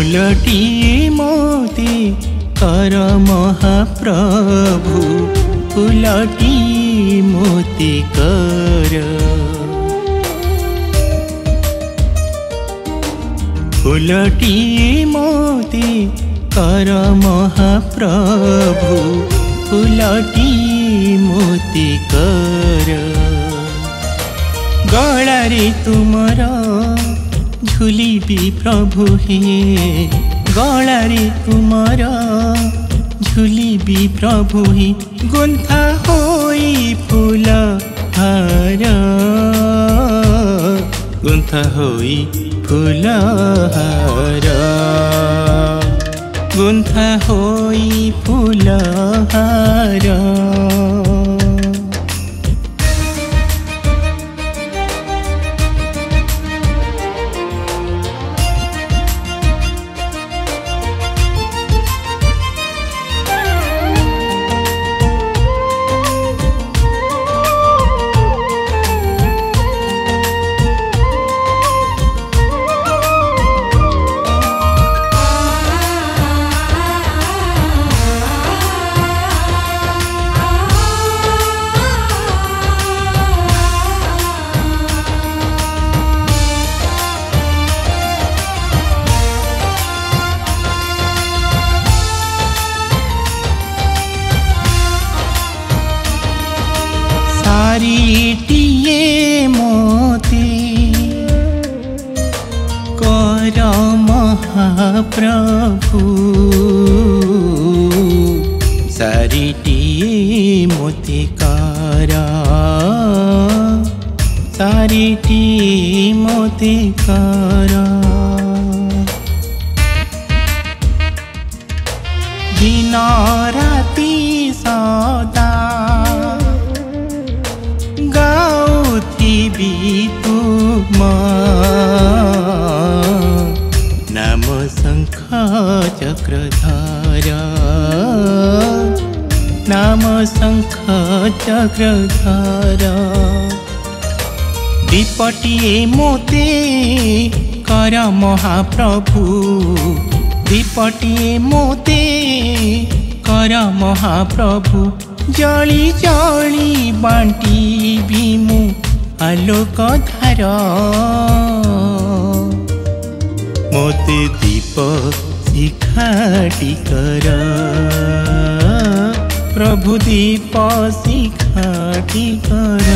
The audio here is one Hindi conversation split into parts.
फूलटी मोती कर महाप्रभु फूलटी मोती कर फूलटी मोती कर महाप्रभु फूलटी मोती कर गलारे तुमर झुलिबी प्रभु हे गलारे तुमर झुलिबी प्रभु हे गुंथा होई फूल हार गुंथा होई फूल हार गुंथा होई फूल हार सारीटिए मोती कर महाप्रभु सारीटिए मोती कर सारीटिए मोती कर दिन राति सदा गाउथिबी तुम नाम शंख चक्रधर नाम शंख चक्रधर दीपटिए मोते कर महाप्रभु दीपटिए मोते कर महाप्रभु जली जली बांटी भीमु आलोक धार मोते दीप शिखाटी कर प्रभु दीप शिखाटी कर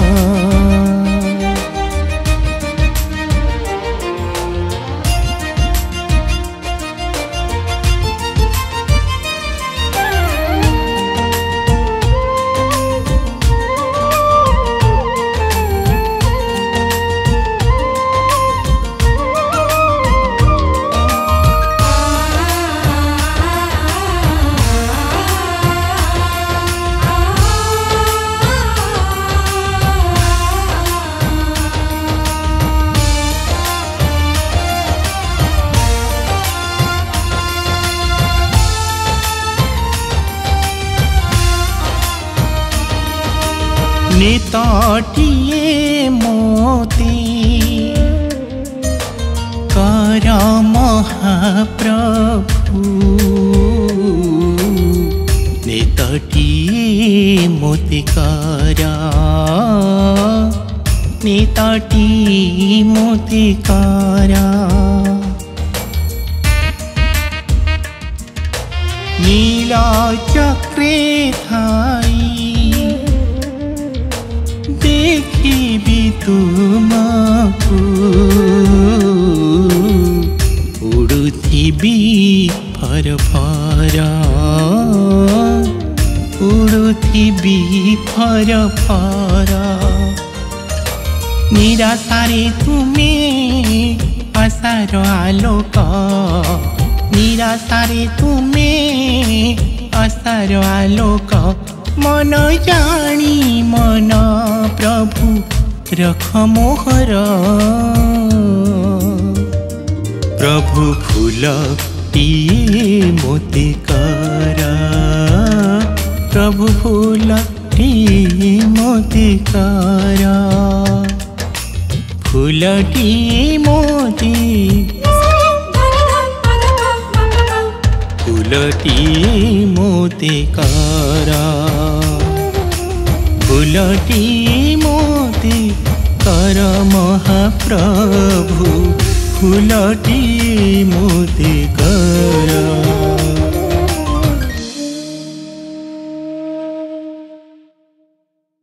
नेताटिए मोती कर महाप्रभु नेताटिए मोती कर नेताटिए मोती कर नीला चक्रे थाई देखिबी तुमको उड़ुथिबी फर फर उड़ुथिबी फर फर निराशारे तुमे आशार आलोक निराशारे तुमे आशार आलोक मन जानी मन प्रभु रख मोहर प्रभु फूलटिए मोती कर प्रभु फूलटिए मोती कर फूलटिए मोती फूलटी मोतिकारा फूलटी मोतिकारा महाप्रभु फूलटी मोतिकारा।